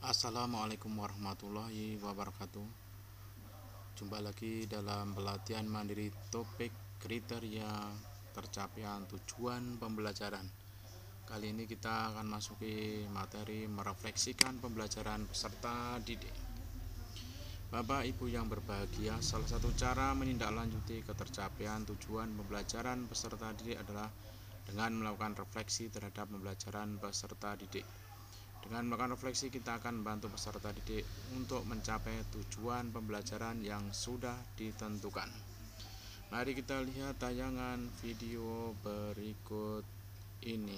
Assalamualaikum warahmatullahi wabarakatuh. Jumpa lagi dalam pelatihan mandiri topik kriteria tercapaian tujuan pembelajaran. Kali ini kita akan masuki materi merefleksikan pembelajaran peserta didik. Bapak Ibu yang berbahagia, salah satu cara menindaklanjuti ketercapaian tujuan pembelajaran peserta didik adalah dengan melakukan refleksi terhadap pembelajaran peserta didik. Dengan melakukan refleksi, kita akan membantu peserta didik untuk mencapai tujuan pembelajaran yang sudah ditentukan. Mari kita lihat tayangan video berikut ini.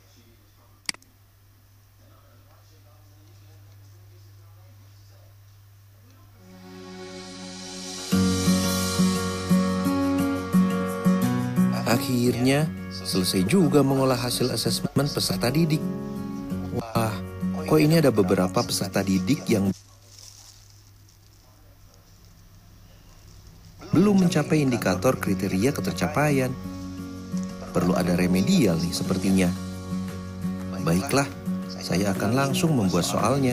Akhirnya selesai juga mengolah hasil asesmen peserta didik. Wah, kok ini ada beberapa peserta didik yang belum mencapai indikator kriteria ketercapaian. Perlu ada remedial nih sepertinya. Baiklah, saya akan langsung membuat soalnya.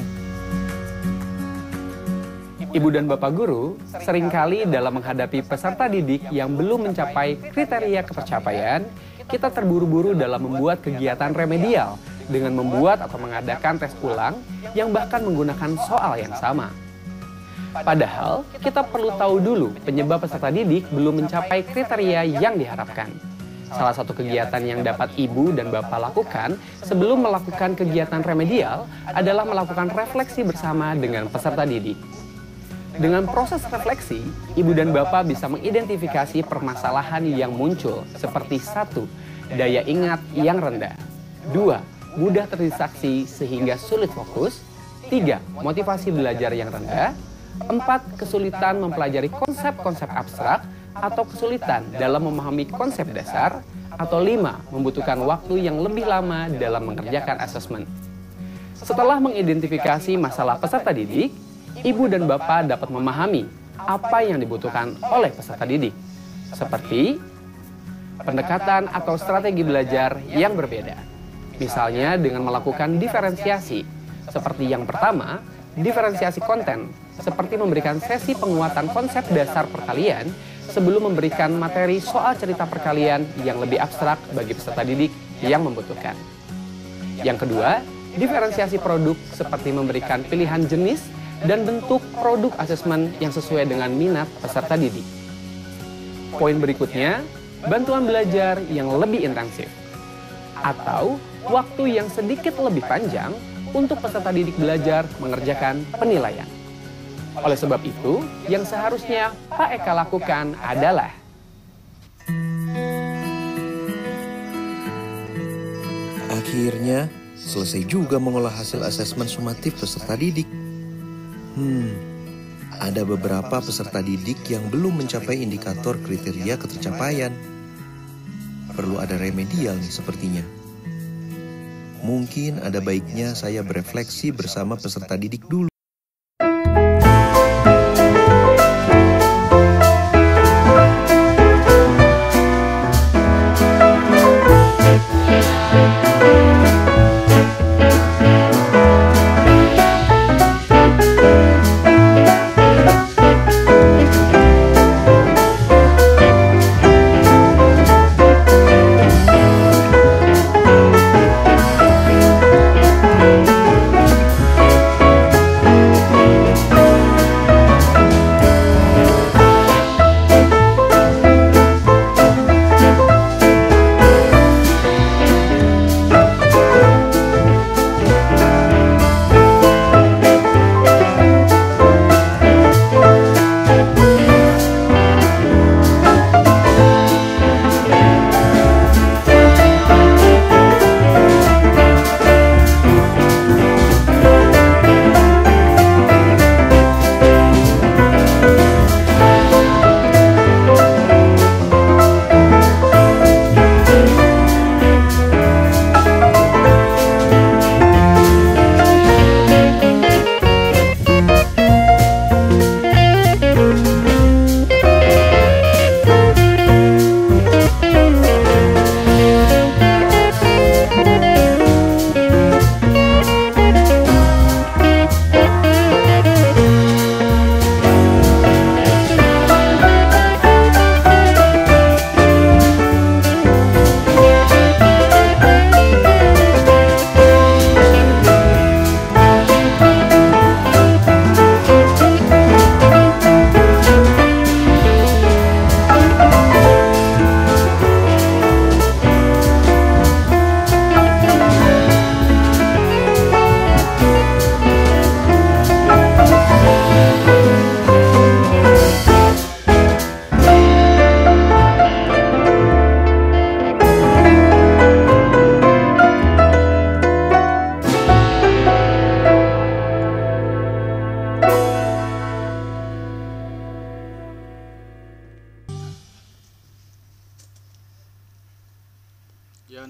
Ibu dan Bapak Guru, seringkali dalam menghadapi peserta didik yang belum mencapai kriteria ketercapaian, kita terburu-buru dalam membuat kegiatan remedial dengan membuat atau mengadakan tes ulang yang bahkan menggunakan soal yang sama. Padahal, kita perlu tahu dulu penyebab peserta didik belum mencapai kriteria yang diharapkan. Salah satu kegiatan yang dapat Ibu dan Bapak lakukan sebelum melakukan kegiatan remedial adalah melakukan refleksi bersama dengan peserta didik. Dengan proses refleksi, Ibu dan Bapak bisa mengidentifikasi permasalahan yang muncul seperti 1. Daya ingat yang rendah. 2. Mudah terdistraksi sehingga sulit fokus. 3. Motivasi belajar yang rendah. 4. Kesulitan mempelajari konsep-konsep abstrak atau kesulitan dalam memahami konsep dasar. Atau 5. Membutuhkan waktu yang lebih lama dalam mengerjakan asesmen. Setelah mengidentifikasi masalah peserta didik, Ibu dan Bapak dapat memahami apa yang dibutuhkan oleh peserta didik, seperti pendekatan atau strategi belajar yang berbeda. Misalnya dengan melakukan diferensiasi, seperti yang pertama, diferensiasi konten, seperti memberikan sesi penguatan konsep dasar perkalian sebelum memberikan materi soal cerita perkalian yang lebih abstrak bagi peserta didik yang membutuhkan. Yang kedua, diferensiasi produk seperti memberikan pilihan jenis dan bentuk produk asesmen yang sesuai dengan minat peserta didik. Poin berikutnya, bantuan belajar yang lebih intensif atau waktu yang sedikit lebih panjang untuk peserta didik belajar mengerjakan penilaian. Oleh sebab itu, yang seharusnya Pak Eka lakukan adalah Akhirnya selesai juga mengolah hasil asesmen sumatif peserta didik. Ada beberapa peserta didik yang belum mencapai indikator kriteria ketercapaian. Perlu ada remedial nih sepertinya. Mungkin ada baiknya saya berefleksi bersama peserta didik dulu.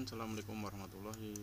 Assalamualaikum warahmatullahi